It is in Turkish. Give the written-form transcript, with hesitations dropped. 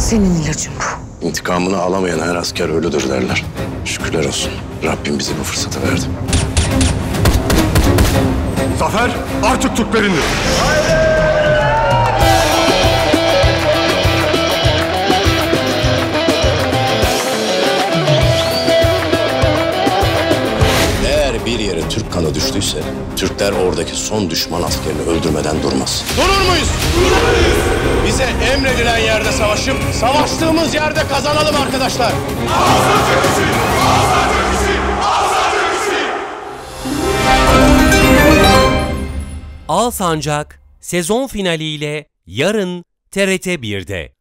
Senin ilacın bu. İntikamını alamayan her asker ölüdür derler. Şükürler olsun. Rabbim bize bu fırsatı verdi. Zafer artık Türklerindir. Eğer bir yere Türk kanı düştüyse, Türkler oradaki son düşman askerini öldürmeden durmaz. Durur muyuz? Bize emredilen yerde savaşıp, savaştığımız yerde kazanalım arkadaşlar. Alsancak sezon finaliyle yarın TRT 1'de.